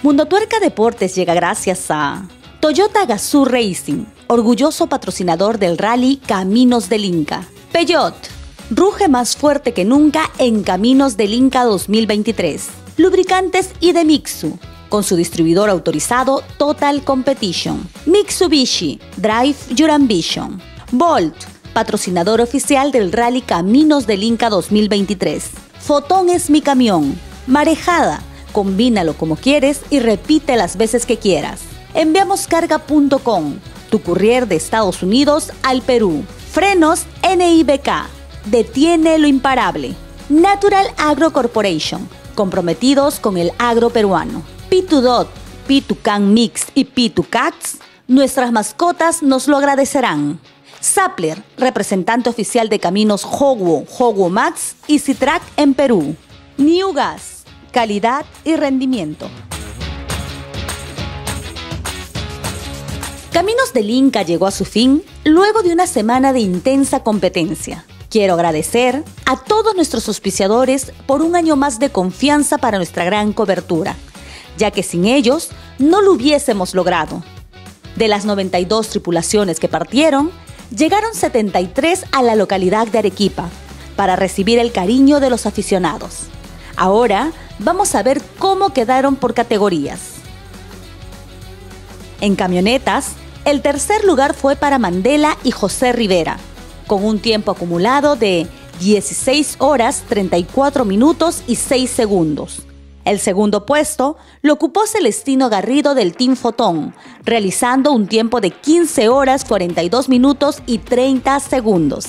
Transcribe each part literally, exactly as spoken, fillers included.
Mundo Tuerca Deportes llega gracias a Toyota Gazoo Racing, orgulloso patrocinador del rally Caminos del Inca. Peugeot, ruge más fuerte que nunca en Caminos del Inca dos mil veintitrés. Lubricantes Idemitsu, con su distribuidor autorizado Total Competition. Mitsubishi, Drive Your Ambition. Bolt, patrocinador oficial del rally Caminos del Inca dos mil veintitrés. Fotón es mi camión. Marejada, combínalo como quieres y repite las veces que quieras. Enviamos carga punto com, tu courier de Estados Unidos al Perú. Frenos N I B K, detiene lo imparable. Natural Agro Corporation, comprometidos con el agro peruano. P dos Dot, P dos Can Mix y P dos Cats, nuestras mascotas nos lo agradecerán. Sappler, representante oficial de caminos Howo, Howo Max y Citrac en Perú. New Gas, calidad y rendimiento. Caminos del Inca llegó a su fin luego de una semana de intensa competencia. Quiero agradecer a todos nuestros auspiciadores por un año más de confianza para nuestra gran cobertura, ya que sin ellos no lo hubiésemos logrado. De las noventa y dos tripulaciones que partieron, llegaron setenta y tres a la localidad de Arequipa para recibir el cariño de los aficionados. Ahora vamos a ver cómo quedaron por categorías. En camionetas, el tercer lugar fue para Mandela y José Rivera, con un tiempo acumulado de dieciséis horas, treinta y cuatro minutos y seis segundos. El segundo puesto lo ocupó Celestino Garrido del Team Fotón, realizando un tiempo de quince horas, cuarenta y dos minutos y treinta segundos.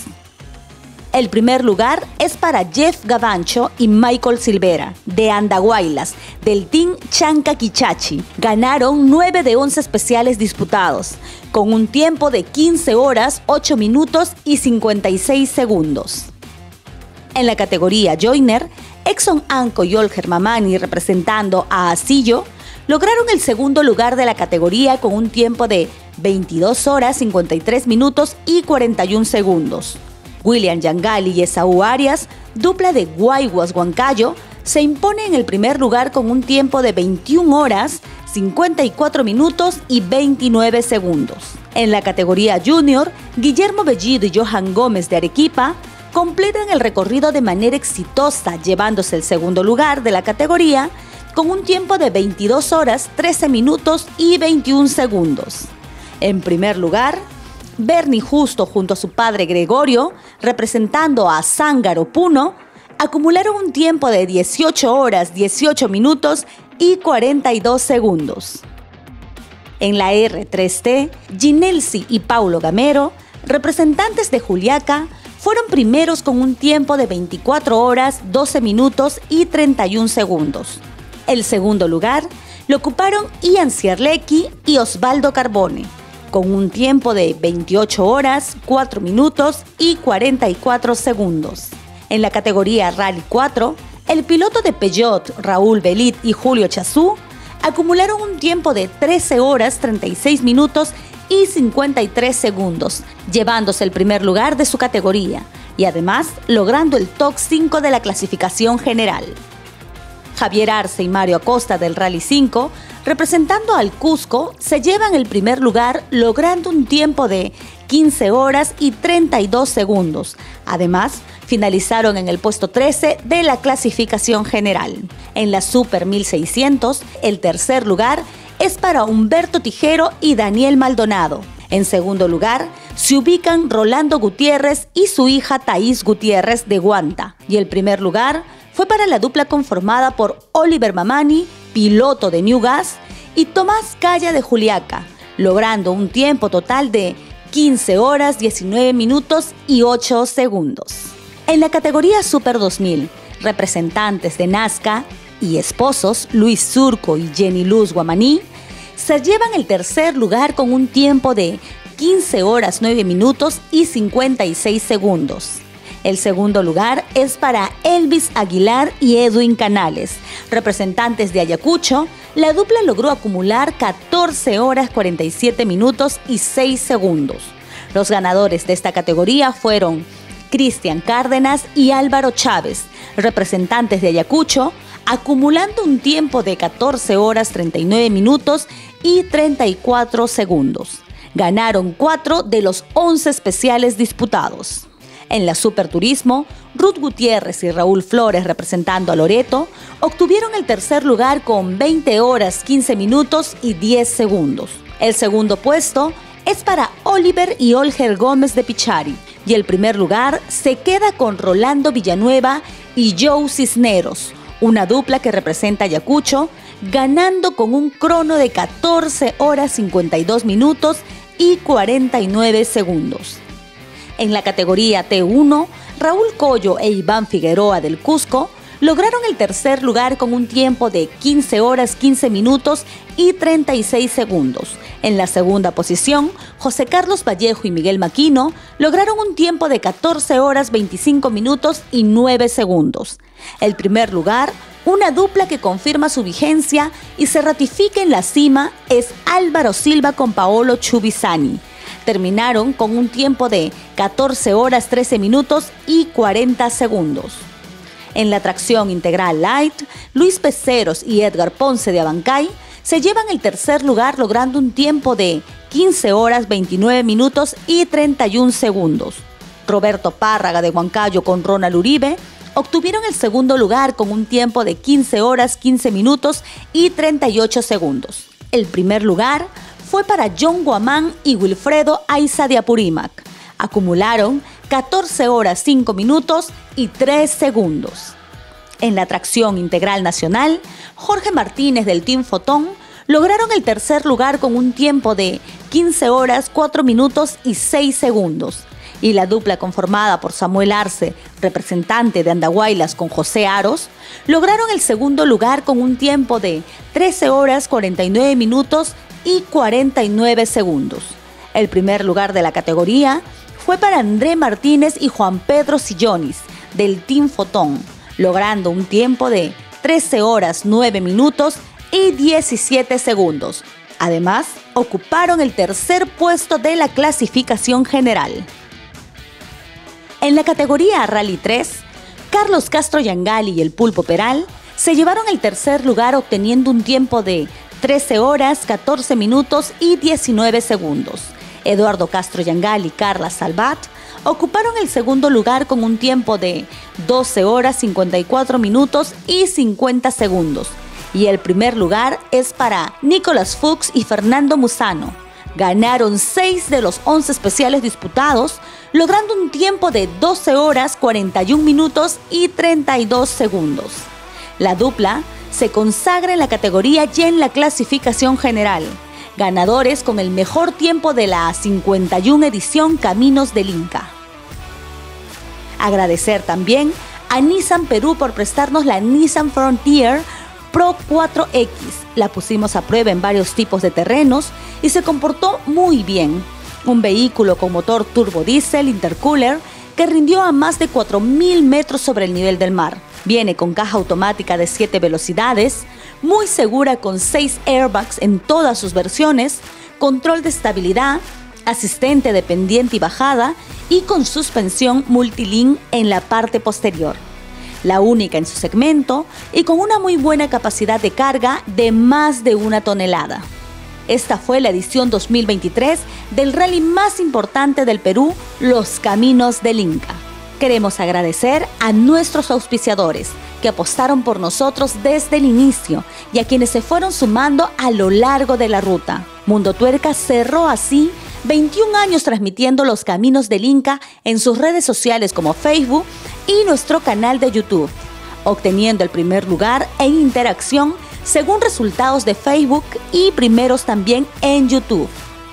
El primer lugar es para Jeff Gavancho y Michael Silvera, de Andahuaylas, del Team Chanca Quichachi. Ganaron nueve de once especiales disputados, con un tiempo de quince horas, ocho minutos y cincuenta y seis segundos. En la categoría Joiner, Exxon Anco y Olger Mamani, representando a Asillo, lograron el segundo lugar de la categoría con un tiempo de veintidós horas, cincuenta y tres minutos y cuarenta y un segundos. William Yangali y Esaú Arias, dupla de Guayguas Huancayo, se impone en el primer lugar con un tiempo de veintiuna horas, cincuenta y cuatro minutos y veintinueve segundos. En la categoría Junior, Guillermo Bellido y Johan Gómez de Arequipa completan el recorrido de manera exitosa, llevándose el segundo lugar de la categoría con un tiempo de veintidós horas, trece minutos y veintiún segundos. En primer lugar, Bernie Justo junto a su padre Gregorio, representando a Zángaro Puno, acumularon un tiempo de dieciocho horas, dieciocho minutos y cuarenta y dos segundos. En la R tres T, Ginelsi y Paulo Gamero, representantes de Juliaca, fueron primeros con un tiempo de veinticuatro horas, doce minutos y treinta y un segundos. El segundo lugar lo ocuparon Ian Cierlecki y Osvaldo Carbone, con un tiempo de veintiocho horas, cuatro minutos y cuarenta y cuatro segundos. En la categoría Rally cuatro, el piloto de Peugeot, Raúl Belit y Julio Chazú, acumularon un tiempo de trece horas, treinta y seis minutos y cincuenta y tres segundos, llevándose el primer lugar de su categoría y además logrando el top cinco de la clasificación general. Javier Arce y Mario Acosta del Rally cinco, representando al Cusco, se llevan el primer lugar logrando un tiempo de quince horas y treinta y dos segundos. Además, finalizaron en el puesto trece de la clasificación general. En la Super mil seiscientos, el tercer lugar es para Humberto Tijero y Daniel Maldonado. En segundo lugar, se ubican Rolando Gutiérrez y su hija Thaís Gutiérrez de Guanta. Y el primer lugar fue para la dupla conformada por Oliver Mamani, piloto de New Gas, y Tomás Calla de Juliaca, logrando un tiempo total de quince horas, diecinueve minutos y ocho segundos. En la categoría Super dos mil, representantes de Nazca y esposos Luis Surco y Jenny Luz Guamaní se llevan el tercer lugar con un tiempo de quince horas, nueve minutos y cincuenta y seis segundos. El segundo lugar es para Elvis Aguilar y Edwin Canales, representantes de Ayacucho. La dupla logró acumular catorce horas, cuarenta y siete minutos y seis segundos. Los ganadores de esta categoría fueron Cristian Cárdenas y Álvaro Chávez, representantes de Ayacucho, acumulando un tiempo de catorce horas treinta y nueve minutos y treinta y cuatro segundos. Ganaron cuatro de los once especiales disputados. En la Superturismo, Ruth Gutiérrez y Raúl Flores, representando a Loreto, obtuvieron el tercer lugar con veinte horas quince minutos y diez segundos. El segundo puesto es para Oliver y Olger Gómez de Pichari, y el primer lugar se queda con Rolando Villanueva y Joe Cisneros, una dupla que representa a Ayacucho, ganando con un crono de catorce horas cincuenta y dos minutos y cuarenta y nueve segundos. En la categoría T uno, Raúl Collo e Iván Figueroa del Cusco lograron el tercer lugar con un tiempo de quince horas quince minutos y treinta y seis segundos. En la segunda posición, José Carlos Vallejo y Miguel Maquino lograron un tiempo de catorce horas veinticinco minutos y nueve segundos. El primer lugar, una dupla que confirma su vigencia y se ratifica en la cima, es Álvaro Silva con Paolo Chubisani. Terminaron con un tiempo de catorce horas trece minutos y cuarenta segundos. En la tracción integral light, Luis Peceros y Edgar Ponce de Abancay se llevan el tercer lugar logrando un tiempo de quince horas veintinueve minutos y treinta y un segundos. Roberto Párraga de Huancayo con Ronald Uribe obtuvieron el segundo lugar con un tiempo de quince horas quince minutos y treinta y ocho segundos. El primer lugar fue para John Guamán y Wilfredo Aiza de Apurímac. Acumularon catorce horas cinco minutos y tres segundos. En la tracción integral nacional, Jorge Martínez del Team Fotón lograron el tercer lugar con un tiempo de quince horas cuatro minutos y seis segundos. Y la dupla conformada por Samuel Arce, representante de Andahuaylas con José Aros, lograron el segundo lugar con un tiempo de trece horas cuarenta y nueve minutos y cuarenta y nueve segundos. El primer lugar de la categoría fue para André Martínez y Juan Pedro Sillonis, del Team Fotón, logrando un tiempo de trece horas nueve minutos y diecisiete segundos. Además, ocuparon el tercer puesto de la clasificación general. En la categoría Rally tres, Carlos Castro Yangali y el Pulpo Peral se llevaron el tercer lugar obteniendo un tiempo de trece horas catorce minutos y diecinueve segundos. Eduardo Castro Yangali y Carla Salvat ocuparon el segundo lugar con un tiempo de doce horas cincuenta y cuatro minutos y cincuenta segundos. Y el primer lugar es para Nicolás Fuchs y Fernando Musano. Ganaron seis de los once especiales disputados, logrando un tiempo de doce horas cuarenta y un minutos y treinta y dos segundos. La dupla se consagra en la categoría y en la clasificación general, ganadores con el mejor tiempo de la cincuenta y una edición Caminos del Inca. Agradecer también a Nissan Perú por prestarnos la Nissan Frontier Pro cuatro X. La pusimos a prueba en varios tipos de terrenos y se comportó muy bien. Un vehículo con motor turbodiesel intercooler que rindió a más de cuatro mil metros sobre el nivel del mar. Viene con caja automática de siete velocidades, muy segura con seis airbags en todas sus versiones, control de estabilidad, asistente de pendiente y bajada y con suspensión multilink en la parte posterior. La única en su segmento y con una muy buena capacidad de carga de más de una tonelada. Esta fue la edición dos mil veintitrés del rally más importante del Perú, Los Caminos del Inca. Queremos agradecer a nuestros auspiciadores que apostaron por nosotros desde el inicio y a quienes se fueron sumando a lo largo de la ruta. Mundo Tuerca cerró así veintiún años transmitiendo Los Caminos del Inca en sus redes sociales como Facebook y nuestro canal de YouTube, obteniendo el primer lugar en interacción según resultados de Facebook y primeros también en YouTube.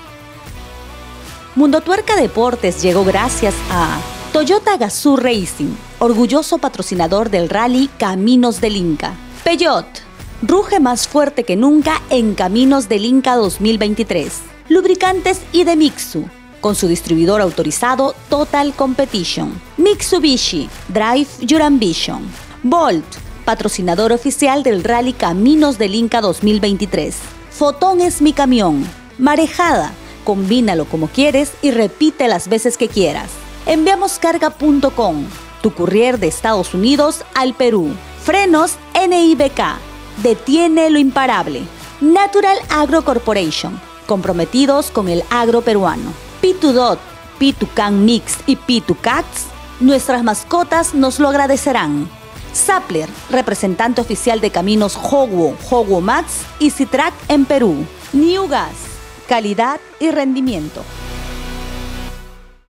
Mundo Tuerca Deportes llegó gracias a Toyota Gazoo Racing, orgulloso patrocinador del rally Caminos del Inca. Peugeot, ruge más fuerte que nunca en Caminos del Inca dos mil veintitrés. Lubricantes Idemitsu, con su distribuidor autorizado Total Competition. Mitsubishi, Drive Your Ambition. Bolt, patrocinador oficial del rally Caminos del Inca dos mil veintitrés. Fotón es mi camión. Marejada, combínalo como quieres y repite las veces que quieras. Enviamos carga punto com, tu courier de Estados Unidos al Perú. Frenos N I B K. Detiene lo imparable. Natural Agro Corporation. Comprometidos con el agro peruano. P dos D O T, P dos Can Mix y P dos Cats. Nuestras mascotas nos lo agradecerán. Sappler, representante oficial de Caminos Howo, Howo Max y Citrac en Perú. New Gas, calidad y rendimiento.